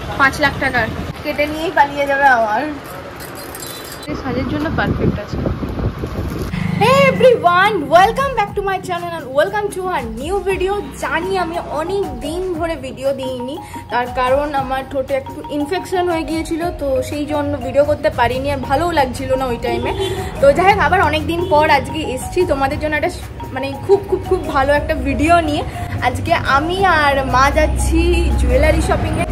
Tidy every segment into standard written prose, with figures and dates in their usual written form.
5 লাখ টাকার কেটে নিয়েই পালিয়ে যাবে আমার। সাজের জন্য পারফেক্ট আছে। Hey everyone, welcome back to my channel and welcome to a new video. জানি আমি অনেক দিন ধরে ভিডিও দিইনি, তার কারণ আমার ঠোঁটে একটু ইনফেকশন হয়ে গিয়েছিল, তো সেই জন্য ভিডিও করতে পারিনি আর ভালোও লাগছিল না ওই টাইমে। তো যাই হোক, আবার অনেক দিন পর আজকে এসছি তোমাদের জন্য একটা মানে খুব ভালো একটা ভিডিও নিয়ে। আজকে আমি আর মা যাচ্ছি জুয়েলারি শপিংয়ে।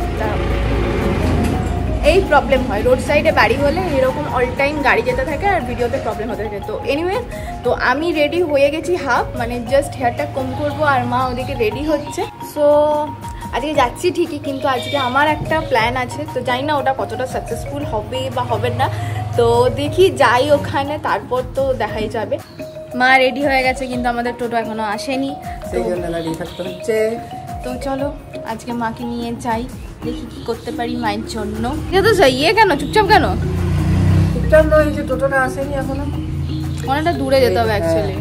এই প্রবলেম হয় রোড সাইডে বাড়ি হলে, এরকম অল টাইম গাড়ি যেতে থাকে আর ভিডিওতে প্রবলেম হতে থাকে। তো এনিওয়েজ, তো আমি রেডি হয়ে গেছি হাফ, মানে জাস্ট হেয়ারটা কম করবো আর মা ওদিকে রেডি হচ্ছে। সো আজকে যাচ্ছি ঠিকই, কিন্তু আজকে আমার একটা প্ল্যান আছে, তো জানি না ওটা কতটা সাকসেসফুল হবে বা হবে না। তো দেখি যাই ওখানে, তারপর তো দেখাই যাবে। মা রেডি হয়ে গেছে কিন্তু আমাদের টোটো এখনো আসেনি, সেই জন্য রেডি থাকতে হচ্ছে। তো চলো আজকে মাকে নিয়ে যাই, দেখি কি করতে পারি মায়ের জন্য। তো ইয়ে কেন চুপচাপ কেন? চুপচাপ নয়, যে টোটোটা আসেনি এখনো, অনেকটা দূরে যেতে হবে অ্যাকচুয়ালি।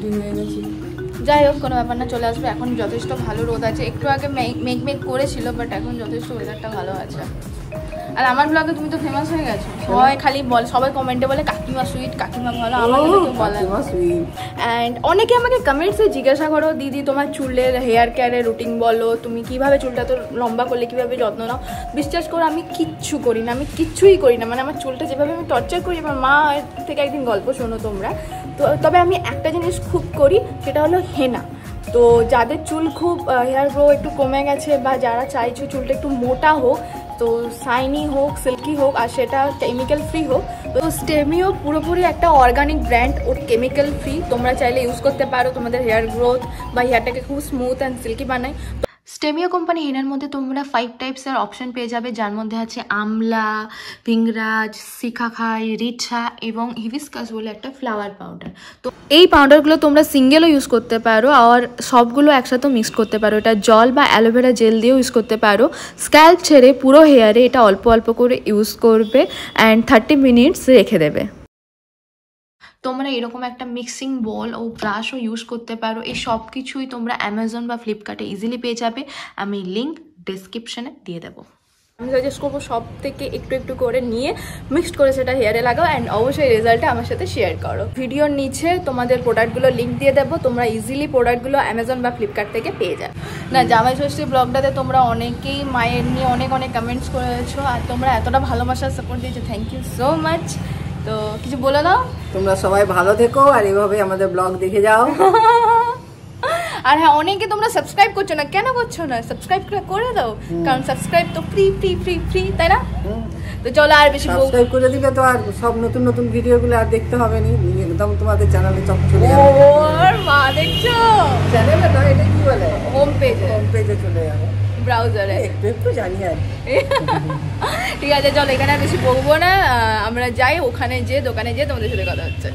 যাই হোক, কোনো ব্যাপার না, চলে আসবে। এখন যথেষ্ট ভালো রোদ আছে, একটু আগে মেঘ করেছিল, বাট এখন যথেষ্ট ওয়েদারটা ভালো আছে। আর আমার ব্লগে তুমি তো ফেমাস হয়ে গেছো, সবাই খালি বলে, সবাই কমেন্টে বলে কাকিমা সুইট, কাকিমা ভালো, আমাকে তো বলে। অ্যান্ড অনেকে আমাকে কমেন্টসে জিজ্ঞাসা করো, দিদি তোমার চুলের হেয়ার কেয়ারের রুটিন বলো, তুমি কিভাবে চুলটা তো লম্বা করলে কিভাবে যত্ন নাও। বিশ্বাস করো আমি কিচ্ছু করি না, আমি কিচ্ছুই করি না। মানে আমার চুলটা যেভাবে আমি টর্চার করি, আমার মা থেকে একদিন গল্প শোনো তোমরা। তো তবে আমি একটা জিনিস খুব করি, সেটা হলো হেনা। তো যাদের চুল খুব হেয়ার গ্রো একটু কমে গেছে, বা যারা চাইছো চুলটা একটু মোটা হোক, তো শাইনি হোক, সিল্কি হোক, আর সেটা কেমিক্যাল ফ্রি হোক, তো স্টেমিও পুরোপুরি একটা অর্গানিক ব্র্যান্ড, ওর কেমিক্যাল ফ্রি। তোমরা চাইলে ইউজ করতে পারো, তোমাদের হেয়ার গ্রোথ বা হেয়ারটাকে খুব স্মুথ অ্যান্ড সিল্কি বানায়। স্টেমিও কোম্পানি হেনার মধ্যে তোমরা 5 টাইপসের অপশন পেয়ে যাবে, যার মধ্যে আছে আমলা, ভিংরাজ, শিখাখাই, রিঠা এবং হিবিস্কাস বলে একটা ফ্লাওয়ার পাউডার। তো এই পাউডারগুলো তোমরা সিঙ্গেলও ইউজ করতে পারো, আর সবগুলো একসাথেও মিক্স করতে পারো। এটা জল বা অ্যালোভেরা জেল দিয়েও ইউজ করতে পারো। স্ক্যাল্প ছেড়ে পুরো হেয়ারে এটা অল্প অল্প করে ইউজ করবে অ্যান্ড 30 মিনিটস রেখে দেবে। তোমরা এরকম একটা মিক্সিং বল ও ব্রাশও ইউজ করতে পারো। এই সব কিছুই তোমরা অ্যামাজন বা ফ্লিপকার্টে ইজিলি পেয়ে যাবে, আমি লিঙ্ক ডিসক্রিপশনে দিয়ে দেবো। আমি সাজেস্ট করবো সব থেকে একটু একটু করে নিয়ে মিক্সড করে সেটা হেয়ারে লাগাও, অ্যান্ড অবশ্যই রেজাল্টটা আমার সাথে শেয়ার করো। ভিডিওর নিচে তোমাদের প্রোডাক্টগুলো লিঙ্ক দিয়ে দেবো, তোমরা ইজিলি প্রোডাক্টগুলো অ্যামাজন বা ফ্লিপকার্ট থেকে পেয়ে যাবে। না, জামাই ষষ্ঠীর ব্লগটাতে তোমরা অনেকেই মায়ের নিয়ে অনেক কমেন্টস করেছো, আর তোমরা এতটা ভালোবাসার সাপোর্ট দিয়েছো, থ্যাংক ইউ সো মাচ। তো কিছু বলে দাও। তোমরা সবাই ভালো থেকো আর এইভাবে আমাদের ব্লগ দেখে যাও। আর হ্যাঁ, অনেকে তোমরা সাবস্ক্রাইব করছো না, কেন করছো না? সাবস্ক্রাইব করে দাও, কারণ সাবস্ক্রাইব তো ফ্রি, তাই না? তো চলো, আর বেশি সাবস্ক্রাইব করে দিবে তো আর সব নতুন ভিডিওগুলো আর দেখতে হবে না, একদম তোমাদের চ্যানেলে চলে যাবে। ওর মা দেখছো চ্যানেলে না, এটা কি বলে, হোম পেজে চলে যাবে, ব্রাউজারে একটু জানি আর। ঠিক আছে, চলো, এখানে আর বেশি বলবো না, আমরা যাই ওখানে, যে দোকানে যেয়ে তোমাদের সাথে কথা হচ্ছে।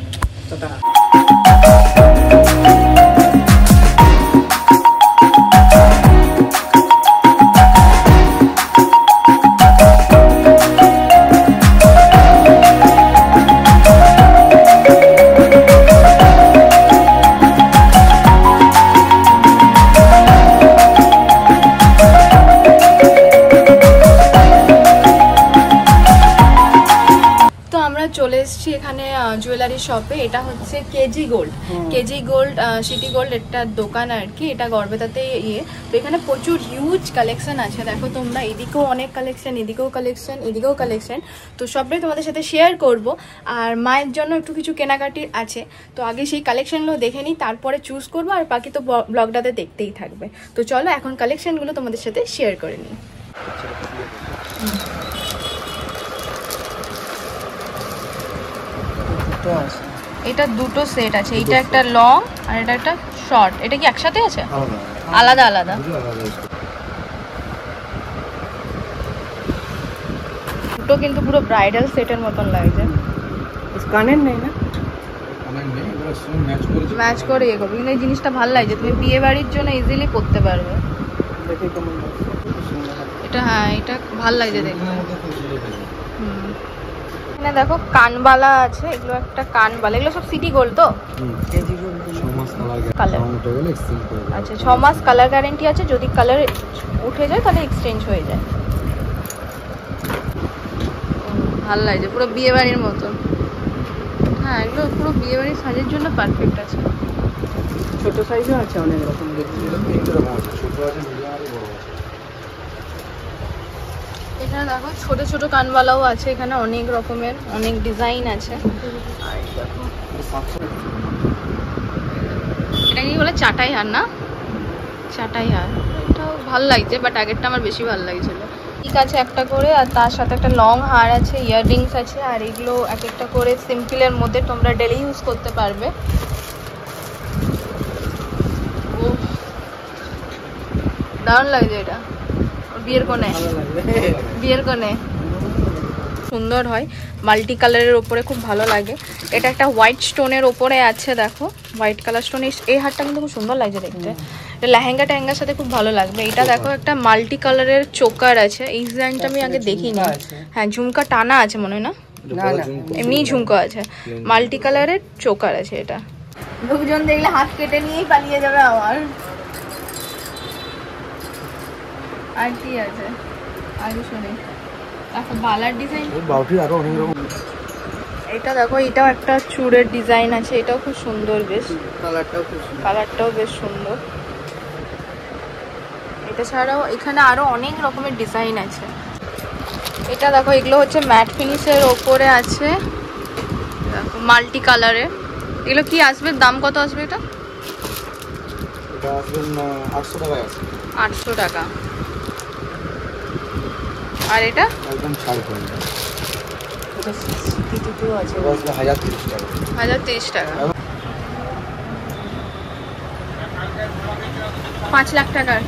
চলে এসেছি এখানে জুয়েলারি শপে। এটা হচ্ছে কেজি গোল্ড সিটি গোল্ড একটা দোকান আর কি, এটা গড়বেতাতে ইয়ে। তো এখানে প্রচুর হিউজ কালেকশন আছে, দেখো তোমরা, এদিকেও অনেক কালেকশন, এদিকেও কালেকশন। তো সবটাই তোমাদের সাথে শেয়ার করব। আর মায়ের জন্য একটু কিছু কেনাকাটি আছে, তো আগে সেই কালেকশনগুলো দেখে নিই, তারপরে চুজ করবো, আর বাকি তো ব্লগটাতে দেখতেই থাকবে। তো চলো এখন কালেকশনগুলো তোমাদের সাথে শেয়ার করে নিই। এটা দুটো সেট আছে, এটা একটা লং আর এটা একটা শর্ট। এটা কি একসাথে আছে? আলাদা। দুটো কিন্তু পুরো ব্রাইডাল সেটের মতন লাগছে। কানের নেই না, ম্যাচ করে ইয়ে করবে, কিন্তু এই জিনিসটা ভালো লাগছে, তুমি বিয়ে বাড়ির জন্য ইজিলি পরতে পারবে। এটা হ্যাঁ, এটা ভালো লাগছে দেখতে। এখানে দেখো কানবালা আছে, এগুলো একটা কানবালা, এগুলো সব সিটি গোল্ড তো? আচ্ছা, 6 মাস কালার গ্যারেন্টি আছে, যদি কালার উঠে যায় তাহলে এক্সচেঞ্জ হয়ে যায়। ভালো লাগছে, পুরো বিয়ে বাড়ির মতন। হ্যাঁ, এগুলো পুরো বিয়ে বাড়ির সাজের জন্য পারফেক্ট আছে। ছোট সাইজও আছে অনেক রকম দেখছি। এখানে দেখো ছোট ছোট কানবালাও আছে, এখানে অনেক রকমের অনেক ডিজাইন আছে। আর দেখো এটা কি বলে, চাটাই হার না, চাটাই হার। এটাও ভালো লাগছে, বাট আগেরটা আমার বেশি ভালো লাগছিল। ঠিক আছে, একটা করে, আর তার সাথে একটা লং হার আছে, ইয়াররিংস আছে, আর এগুলো এক একটা করে সিম্পলের মধ্যে তোমরা ডেলি ইউজ করতে পারবে। ও দারুণ লাগছে এটা, বিয়ের কোণে, বিয়ের কোণে সুন্দর হয়, মাল্টি কালারের ওপরে খুব ভালো লাগে। এটা একটা হোয়াইট স্টোনের ওপরে আছে, দেখো হোয়াইট কালার স্টোন। এই হারটা কিন্তু খুব সুন্দর লাগছে দেখতে, এটা লেহেঙ্গা টেহেঙ্গার সাথে খুব ভালো লাগবে। এটা দেখো একটা মাল্টি কালারের চোকার আছে, এই ডিজাইনটা আমি আগে দেখিনি। হ্যাঁ, ঝুমকা টানা আছে মনে হয় না, এমনি ঝুমকা আছে, মাল্টি কালারের চোকার আছে। এটা লোকজন দেখলে হাত কেটে নিয়েই পালিয়ে যাবে আমার। আর কি আছে আগে শুনে, দেখো বালার ডিজাইন, আরো অনেক রকম। এটা দেখো, এটাও একটা চূড়ের ডিজাইন আছে, এটাও খুব সুন্দর, বেশ কালারটাও বেশ সুন্দর। এটা ছাড়াও এখানে আরো অনেক রকমের ডিজাইন আছে। এটা দেখো, এগুলো হচ্ছে ম্যাট ফিনিশের ওপরে আছে, দেখো মাল্টি কালারে। এগুলো কি আসবে, দাম কত আসবে? এটা 800 টাকায় আছে। 800 টাকা। আর এটা একদম ছাড় করে দাও। এটা 62 আছে, 1030 টাকা। 1030 টাকা। 5 লাখ টাকার,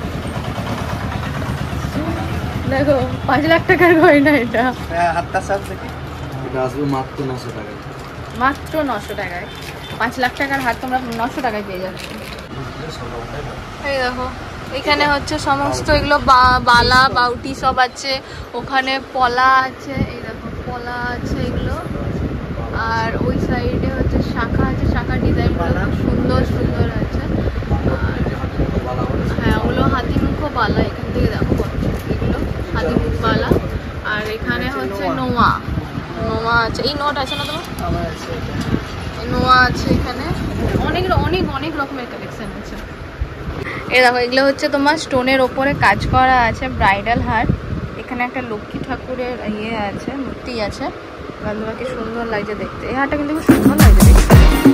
দেখো 5 লাখ টাকার গয়না এটা। হাতটার সাথে এটা আসবে মাত্র 900 টাকায়। মাত্র 900 টাকায় 5 লাখ টাকার হাত তোমরা 900 টাকায় পেয়ে যাচ্ছ। এই দেখো, এখানে হচ্ছে সমস্ত এগুলো বালা বাউটি সব আছে, ওখানে পলা আছে, এই দেখো পলা আছে এগুলো। আর ওই সাইডে হচ্ছে শাখা আছে, শাখা ডিজাইনগুলো খুব সুন্দর সুন্দর আছে। আর হ্যাঁ, ওগুলো হাতিমুখো বালা, এখান থেকে দেখো এগুলো হাতিমুখ বালা। আর এখানে হচ্ছে নোয়া, নোয়া আছে, এই নোট আছে না তোমার, নোয়া আছে এখানে। অনেক অনেক অনেক রকমের কালেকশন আছে। এই দেখো, এগুলো হচ্ছে তোমার স্টোনের ওপরে কাজ করা আছে, ব্রাইডাল হার। এখানে একটা লক্ষ্মী ঠাকুরের ইয়ে আছে, মূর্তি আছে, বাকি সুন্দর লাগছে দেখতে। এই হারটা কিন্তু খুব সুন্দর লাগছে দেখতে।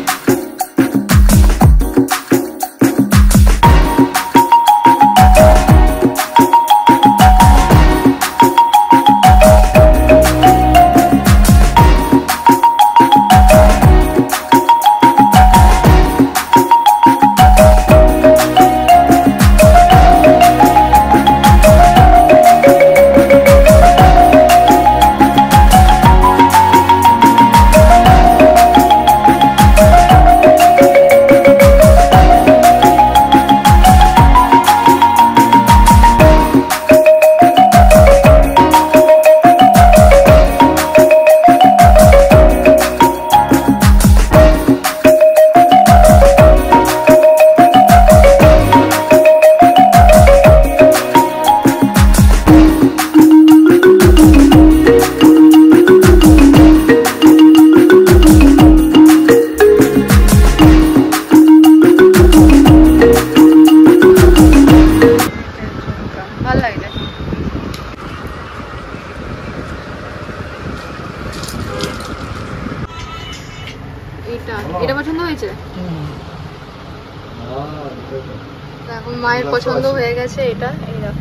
এটা পছন্দ হয়েছে, দেখো মায়ের পছন্দ হয়ে গেছে এটা। এই দেখো,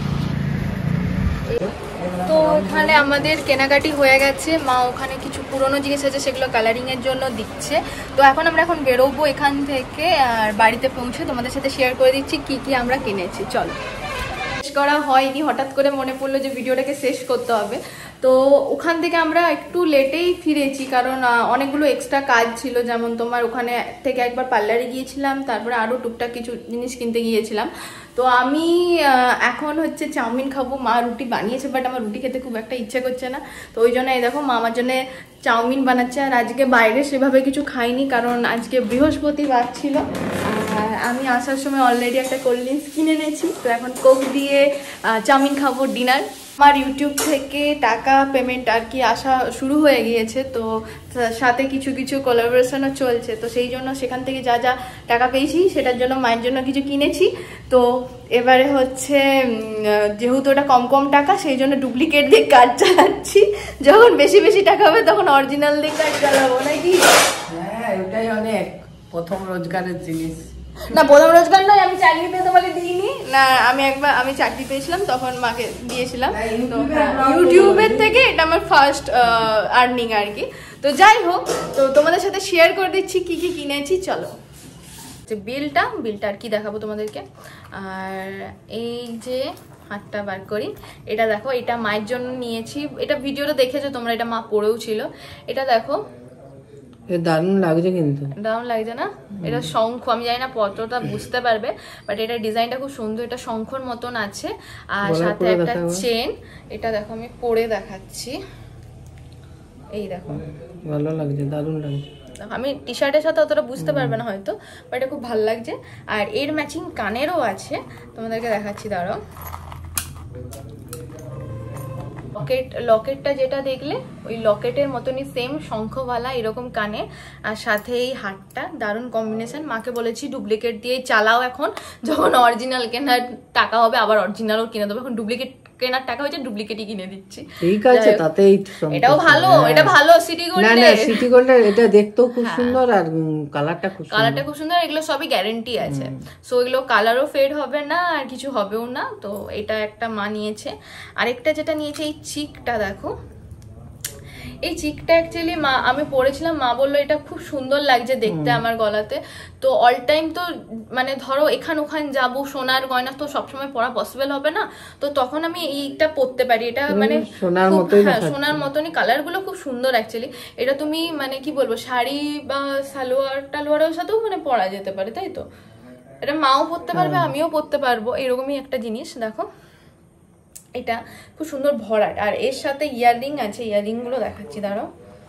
তো এখানে আমাদের কেনাকাটি হয়ে গেছে, মা ওখানে কিছু পুরনো জিনিস আছে সেগুলো কালারিং এর জন্য দিচ্ছে। তো এখন আমরা বেরোবো এখান থেকে, আর বাড়িতে পৌঁছে তোমাদের সাথে শেয়ার করে দিচ্ছি কি কি আমরা কিনেছি। চলো, শেষ করা হয়নি, হঠাৎ করে মনে পড়লো যে ভিডিওটাকে শেষ করতে হবে। তো ওখান থেকে আমরা একটু লেটেই ফিরেছি, কারণ অনেকগুলো এক্সট্রা কাজ ছিল, যেমন তোমার ওখানে থেকে একবার পার্লারে গিয়েছিলাম, তারপরে আরও টুকটাক কিছু জিনিস কিনতে গিয়েছিলাম। তো আমি এখন হচ্ছে চাউমিন খাবো, মা রুটি বানিয়েছে, বাট আমার রুটি খেতে খুব একটা ইচ্ছে করছে না। তো ওই জন্য এই দেখো মা আমার জন্য চাউমিন বানাচ্ছে। আর আজকে বাইরে সেভাবে কিছু খাইনি, কারণ আজকে বৃহস্পতিবার ছিল। আর আমি আসার সময় অলরেডি একটা কোল্ড ড্রিঙ্কস কিনে নিয়েছি, তো এখন কোক দিয়ে চাউমিন খাবো ডিনার। আমার ইউটিউব থেকে টাকা পেমেন্ট আর কি আসা শুরু হয়ে গিয়েছে, তো সাথে কিছু কিছু কোলাবোরেশনও চলছে, তো সেই জন্য সেখান থেকে যা যা টাকা পেয়েছি সেটার জন্য মায়ের জন্য কিছু কিনেছি। তো এবারে হচ্ছে যেহেতু ওটা কম কম টাকা, সেই জন্য ডুপ্লিকেট দিয়ে কার্ড চালাচ্ছি। যখন বেশি বেশি টাকা হবে তখন অরিজিনাল দিয়ে কার্ড চালাবো নাকি? হ্যাঁ, ওটাই অনেক প্রথম রোজগারের জিনিস। না, প্রথম রোজগার নয়, আমি চাকরিতে তোমাকে দিইনি না। আমি চাকরি পেয়েছিলাম তখন মাকে দিয়েছিলাম। তো ইউটিউবের থেকে এটা আমার ফার্স্ট আর্নিং আর কি। তো যাই হোক, তো তোমাদের সাথে শেয়ার করে দিচ্ছি কি কি কিনেছি। চলো, যে বিলটা আর কি দেখাবো তোমাদেরকে। আর এই যে হাতটা বার করি, এটা দেখো, এটা মায়ের জন্য নিয়েছি। এটা ভিডিওটা দেখেছো তোমরা, এটা মা পড়েও ছিল। এটা দেখো, দারুণ লাগছে, কিন্তু দারুণ লাগছে না? এটা শঙ্খ, আমি জানি না পত্রটা বুঝতে পারবে, বাট এটা ডিজাইনটা খুব সুন্দর। এটা শঙ্খর মতন আছে, আর সাথে একটা চেন। এটা দেখো, আমি পরে দেখাচ্ছি। এই দেখো, ভালো লাগছে, দারুণ লাগছে। আমি টি শার্টের সাথে অতটা বুঝতে পারবে না হয়তো, বাট এটা খুব ভালো লাগছে। আর এর ম্যাচিং কানেরও আছে, তোমাদেরকে দেখাচ্ছি, দাঁড়াও। লকেটটা যেটা দেখলে ওই লকেটের মতনই সেম শঙ্খওয়ালা এরকম কানে, আর সাথে এই হারটা। দারুণ কম্বিনেশন। মাকে বলেছি ডুপ্লিকেট দিয়ে চালাও, এখন যখন অরিজিনাল কেনার টাকা হবে আবার অরিজিনালও কিনে দেবো। এখন ডুপ্লিকেট কেনার টাকা হয়েছে, ডুপ্লিকেটই কিনে দিচ্ছি। ঠিক আছে, তাতেই এটাও ভালো, এটা ভালো সিটি গোল্ড। না, সিটি গোল্ডের এটা দেখতেও খুব সুন্দর, আর কালারটা খুব সুন্দর। এগুলো সবই গ্যারান্টি আছে, সো এগুলো কালারও ফেড হবে না আর কিছু হবেও না। তো এটা একটা মা নিয়েছে। আরেকটা যেটা নিয়েছে, এই চিকটা দেখো। এই চিকটা অ্যাকচুয়ালি আমি পরেছিলাম, মা বললো এটা খুব সুন্দর লাগছে দেখতে আমার গলাতে। তো অল টাইম তো মানে ধরো এখান ওখান যাবো, সোনার গয়না তো সবসময় পরা পসিবল হবে না, তো তখন আমি এইটা পরতে পারি। এটা মানে সোনার মতনই, কালারগুলো খুব সুন্দর অ্যাকচুয়ালি। এটা তুমি মানে কি বলবো, শাড়ি বা টালোয়ারের সাথেও মানে পরা যেতে পারে, তাই তো? এটা মাও পরতে পারবে, আমিও পরতে পারবো, এরকমই একটা জিনিস। দেখো, এটা খুব সুন্দর ভরাট, আর এর সাথে ইয়াররিং আছে। ইয়াররিং গুলো দেখাচ্ছি, দাঁড়াও।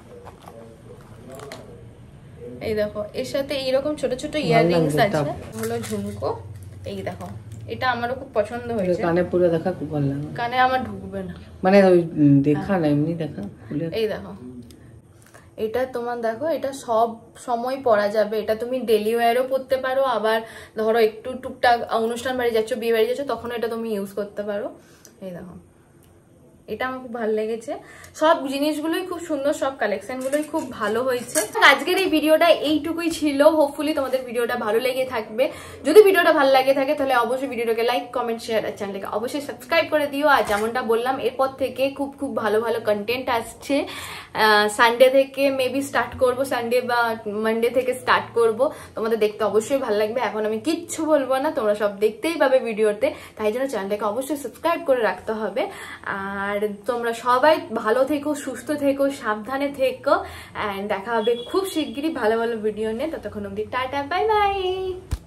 এই দেখো, এর সাথে এইরকম ছোট ছোট ইয়াররিংস আছে, হলো ঝুমকো। এই দেখো, এটা আমারও খুব পছন্দ হয়েছে। কানে পুরো দেখা খুব ভালো লাগে। কানে আমার ঢুকবে না, মানে ওই দেখা না, এমনি দেখা। এই দেখো, এটা তোমার দেখো, এটা সব সময় পরা যাবে। এটা তুমি ডেলি ওয়্যারও পরতে পারো, আবার ধরো একটু টুকটাক অনুষ্ঠান বাড়ি যাচ্ছ, বিয়ে বাড়ি যাচ্ছ, তখন এটা তুমি ইউজ করতে পারো। এই দেখো, এটা আমার খুব ভালো লেগেছে। সব জিনিসগুলোই খুব সুন্দর, সব কালেকশনগুলোই খুব ভালো হয়েছে। আজকের এই ভিডিওটা এইটুকুই ছিল। হোপফুলি তোমাদের ভিডিওটা ভালো লেগে থাকবে। যদি ভিডিওটা ভালো লাগে থাকে তাহলে অবশ্যই ভিডিওটাকে লাইক, কমেন্ট, শেয়ার, আর চ্যানেলটাকে অবশ্যই সাবস্ক্রাইব করে দিও। আর যেমনটা বললাম, এরপর থেকে খুব ভালো ভালো কন্টেন্ট আসছে। সানডে থেকে মেবি স্টার্ট করব, সানডে বা মানডে থেকে স্টার্ট করব। তোমাদের দেখতে অবশ্যই ভালো লাগবে। এখন আমি কিচ্ছু বলবো না, তোমরা সব দেখতেই পাবে ভিডিওতে, তাই জন্য চ্যানেলটাকে অবশ্যই সাবস্ক্রাইব করে রাখতে হবে। আর তোমরা সবাই ভালো থেকো, সুস্থ থেকো, সাবধানে থেকো, এন্ড দেখা হবে খুব শিগগিরই ভালো ভালো ভিডিও নিয়ে। ততক্ষণ অবধি টাটা, বাই বাই।